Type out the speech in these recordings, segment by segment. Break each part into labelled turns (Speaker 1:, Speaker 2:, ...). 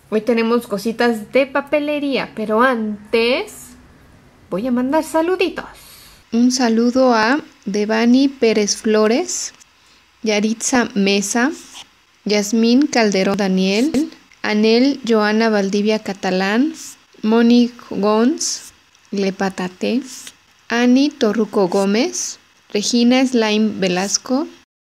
Speaker 1: Hoy tenemos cositas de papelería, pero antes voy a mandar saluditos.
Speaker 2: Un saludo a Devani Pérez Flores, Yaritza Mesa, Yasmín Calderón Daniel, Anel Joana Valdivia Catalán, Monique Gons, Lepatate, Ani Torruco Gómez, Regina Slime Velasco,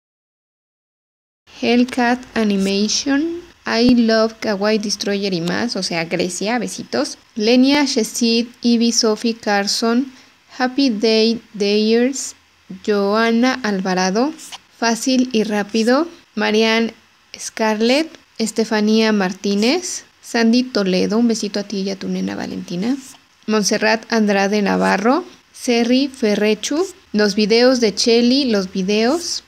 Speaker 2: Hellcat Animation, I Love Kawaii Destroyer y más, o sea, Grecia, besitos, Lenia Shesid, Ivy Sophie Carson, Happy Day Dayers, Joana Alvarado, Fácil y Rápido, Marianne Scarlett, Estefanía Martínez, Sandy Toledo, un besito a ti y a tu nena Valentina, Montserrat Andrade Navarro, Serri Ferrechu, los videos de Cheli, los videos.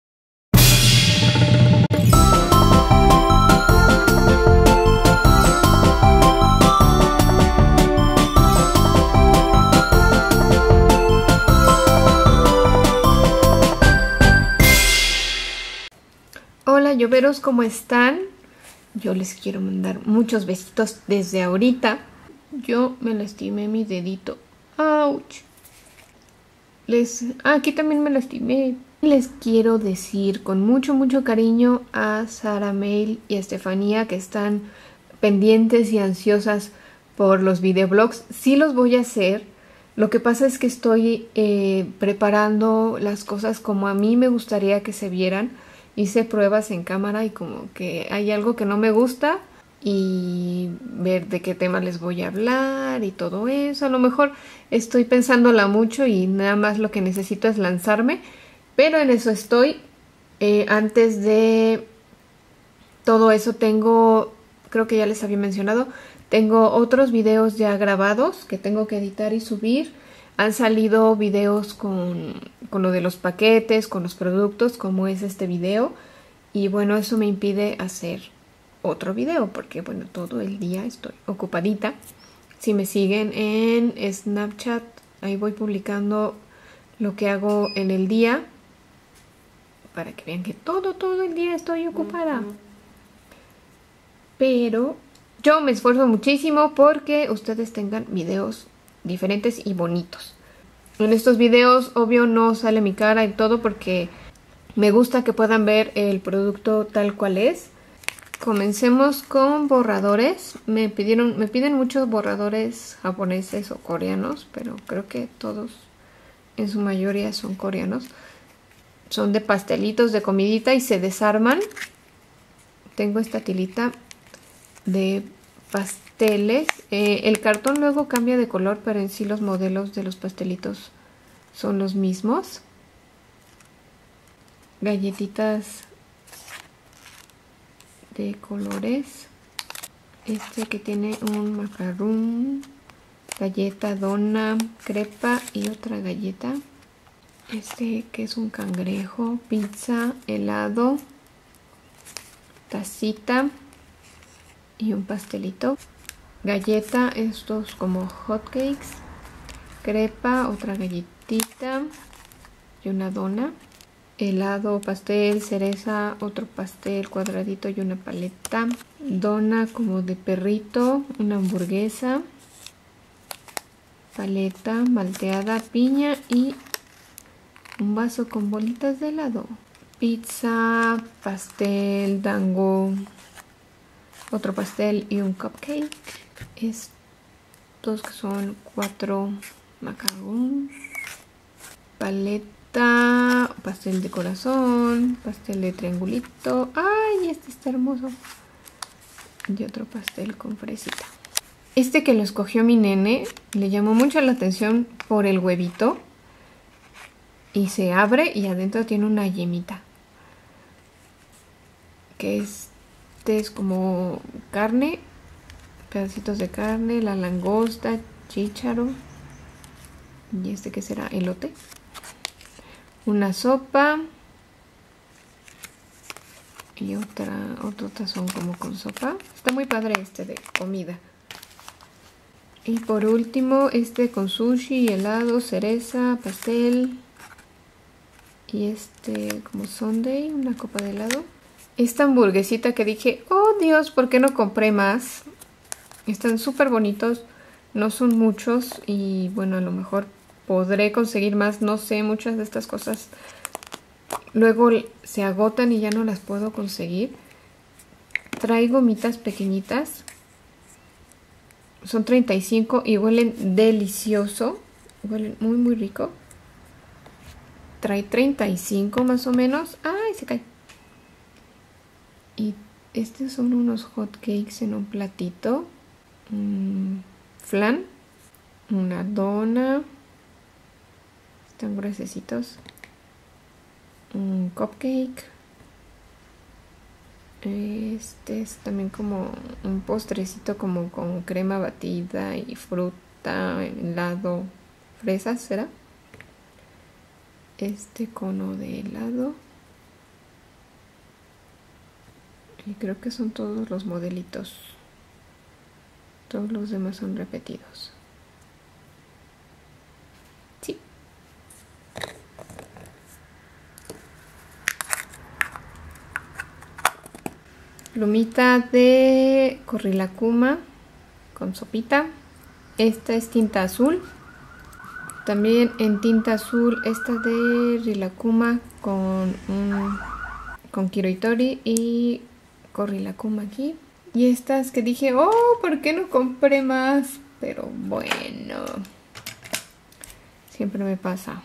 Speaker 1: Hola lloveros, ¿cómo están? Yo les quiero mandar muchos besitos desde ahorita. Yo me lastimé mi dedito. ¡Auch! Aquí también me lastimé. Les quiero decir con mucho cariño a Sara Mail y a Estefanía que están pendientes y ansiosas por los videoblogs. Sí los voy a hacer. Lo que pasa es que estoy preparando las cosas como a mí me gustaría que se vieran. Hice pruebas en cámara y como que hay algo que no me gusta y ver de qué tema les voy a hablar y todo eso. A lo mejor estoy pensándola mucho y nada más lo que necesito es lanzarme, pero en eso estoy. Antes de todo eso tengo, creo que ya les había mencionado, tengo otros videos ya grabados que tengo que editar y subir. Han salido videos con lo de los paquetes, con los productos, como es este video. Y bueno, eso me impide hacer otro video porque, bueno, todo el día estoy ocupadita. Si me siguen en Snapchat, ahí voy publicando lo que hago en el día. Para que vean que todo el día estoy ocupada. Pero yo me esfuerzo muchísimo porque ustedes tengan videos diferentes y bonitos. En estos videos, obvio, no sale mi cara y todo porque me gusta que puedan ver el producto tal cual es. Comencemos con borradores. Me piden muchos borradores japoneses o coreanos, pero creo que todos, en su mayoría, son coreanos. Son de pastelitos de comidita y se desarman. Tengo esta tilita de pasteles. El cartón luego cambia de color, pero en sí los modelos de los pastelitos son los mismos. Galletitas de colores. Este que tiene un macarón, galleta, dona, crepa y otra galleta. Este que es un cangrejo, pizza, helado, tacita y un pastelito. Galleta, estos como hotcakes, crepa, otra galletita y una dona. Helado, pastel, cereza, otro pastel cuadradito y una paleta. Dona como de perrito, una hamburguesa, paleta malteada, piña y un vaso con bolitas de helado. Pizza, pastel, dango, otro pastel y un cupcake. Estos que son 4 macarons, paleta, pastel de corazón, pastel de triangulito. ¡Ay! Este está hermoso. Y otro pastel con fresita. Este que lo escogió mi nene le llamó mucho la atención por el huevito. Y se abre y adentro tiene una yemita. Que este es como carne, pedacitos de carne, la langosta, chícharo. Y este que será elote. Una sopa. Y otro tazón como con sopa. Está muy padre este de comida. Y por último este con sushi, helado, cereza, pastel. Y este como sundae, una copa de helado. esta hamburguesita que dije, oh Dios, ¿por qué no compré más? Están súper bonitos, no son muchos y bueno, a lo mejor podré conseguir más, no sé, muchas de estas cosas luego se agotan y ya no las puedo conseguir. Trae gomitas pequeñitas, son 35 y huelen delicioso, huelen muy muy rico. Trae 35 más o menos. ¡Ay, se cae! Y estos son unos hot cakes en un platito. Flan. Una dona. Están gruesecitos. Un cupcake. Este es también como un postrecito como con crema batida y fruta, helado, fresas, ¿será? Este cono de helado. Y creo que son todos los modelitos. Todos los demás son repetidos. Sí. Plumita de Corrilacuma con sopita. Esta es tinta azul. También en tinta azul esta de Rilakkuma con Kiroitori y Corrilacuma aquí. Y estas que dije, oh, ¿por qué no compré más? Pero bueno, siempre me pasa.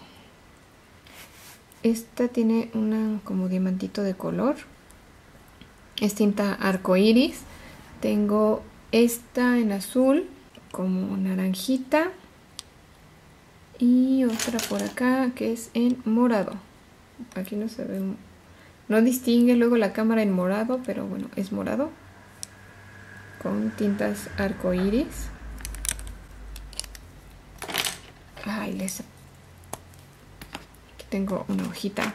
Speaker 1: Esta tiene una como diamantito de color. Es tinta arcoiris. Tengo esta en azul, como naranjita. Y otra por acá que es en morado. Aquí no se ve, no distingue luego la cámara en morado, pero bueno, es morado. Con tintas arcoiris. Ay, aquí tengo una hojita.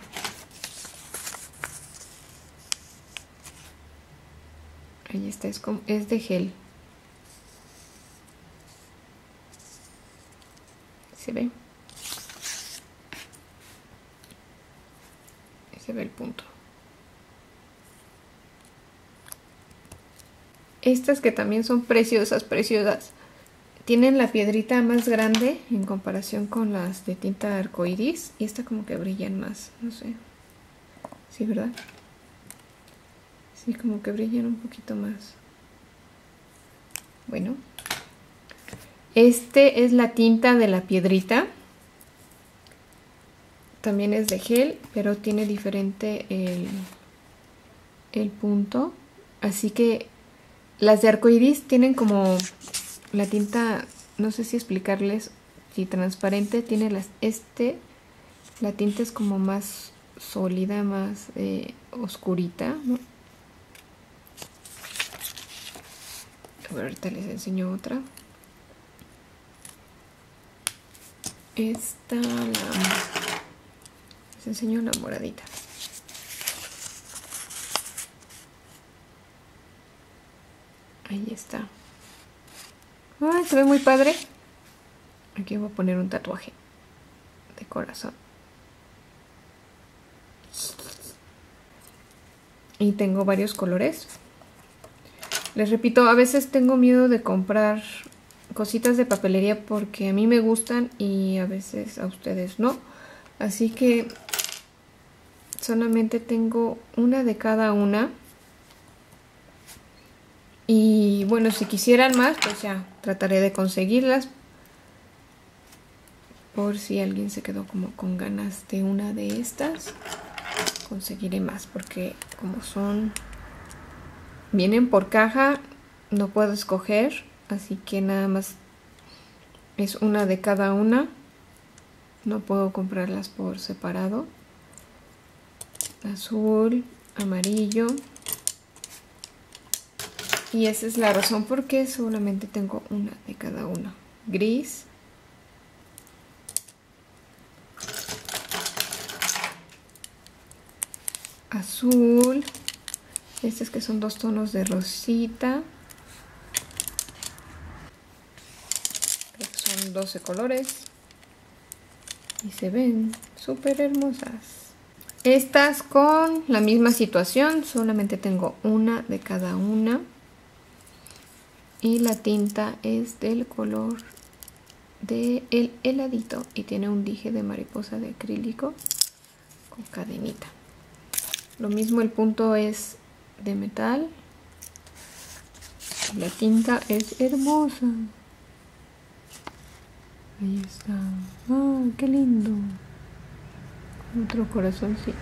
Speaker 1: Ahí está, es de gel. ¿Se ve? Se ve el punto. Estas que también son preciosas, preciosas. Tienen la piedrita más grande en comparación con las de tinta arcoiris. Y esta como que brillan más, no sé. Sí, ¿verdad? Sí, como que brillan un poquito más. Bueno. Este es la tinta de la piedrita. También es de gel, pero tiene diferente el punto. Así que las de arcoiris tienen como la tinta, no sé si explicarles, si transparente, tiene la tinta es como más sólida, más oscurita, ¿no? A ver, ahorita les enseño otra. Esta les enseño la moradita. Ahí está. ¡Ay, se ve muy padre! Aquí voy a poner un tatuaje de corazón. Y tengo varios colores. Les repito, a veces tengo miedo de comprar cositas de papelería porque a mí me gustan y a veces a ustedes no. Así que solamente tengo una de cada una. Y bueno, si quisieran más, pues ya trataré de conseguirlas. Por si alguien se quedó como con ganas de una de estas, conseguiré más porque como vienen por caja, no puedo escoger, así que nada más es una de cada una. No puedo comprarlas por separado. Azul, amarillo. Y esa es la razón por qué solamente tengo una de cada una. Gris. Azul. Estos que son dos tonos de rosita. Creo que son 12 colores. Y se ven súper hermosas. Estas con la misma situación, solamente tengo una de cada una. Y la tinta es del color del heladito y tiene un dije de mariposa de acrílico con cadenita. Lo mismo, el punto es de metal. La tinta es hermosa. Ahí está. ¡Ah, qué lindo! Otro corazoncito.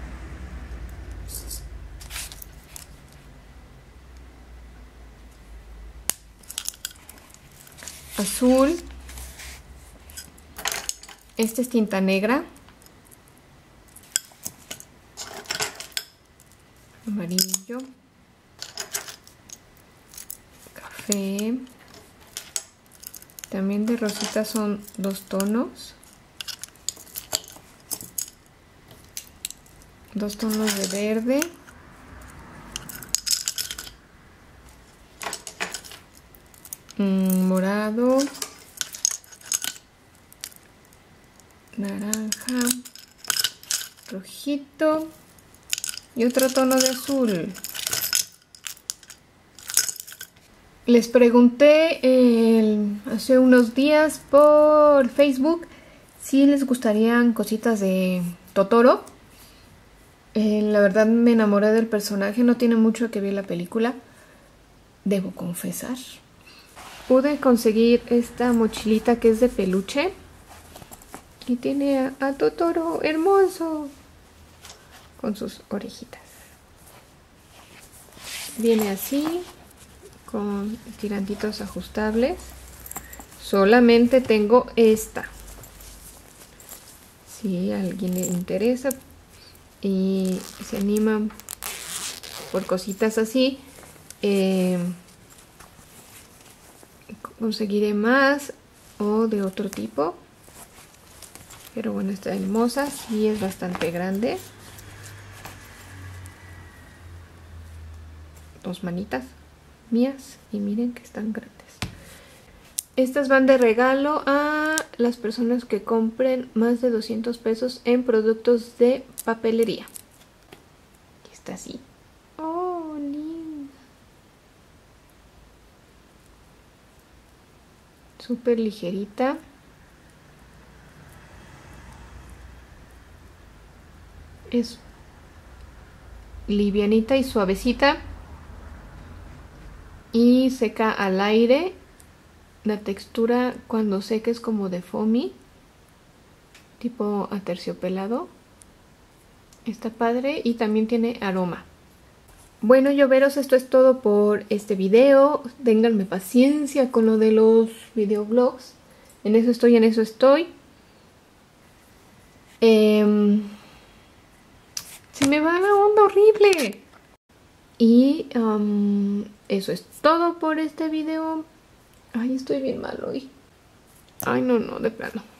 Speaker 1: Azul. Esta es tinta negra. Amarillo. Café. También de rosita son 2 tonos. 2 tonos de verde. Morado. Naranja. Rojito. Y otro tono de azul. Les pregunté hace unos días por Facebook si les gustarían cositas de Totoro. La verdad me enamoré del personaje, no tiene mucho que ver la película, debo confesar. Pude conseguir esta mochilita que es de peluche y tiene a Totoro hermoso con sus orejitas. Viene así, con tirantitos ajustables. Solamente tengo esta. Si a alguien le interesa y se animan por cositas así, conseguiré más o de otro tipo. Pero bueno, está hermosa, sí es bastante grande. 2 manitas mías y miren que están grandes. Estas van de regalo a las personas que compren más de 200 pesos en productos de papelería. Aquí está así. Oh, lindo. Súper ligerita. Es livianita y suavecita. Y seca al aire. La textura cuando seca es como de foamy, tipo aterciopelado. Está padre y también tiene aroma. Bueno, lloveros, esto es todo por este video. Ténganme paciencia con lo de los videoblogs. En eso estoy, en eso estoy. Se me va la onda horrible. Y eso es todo por este video. Ay, estoy bien mal hoy. Ay, no, de plano.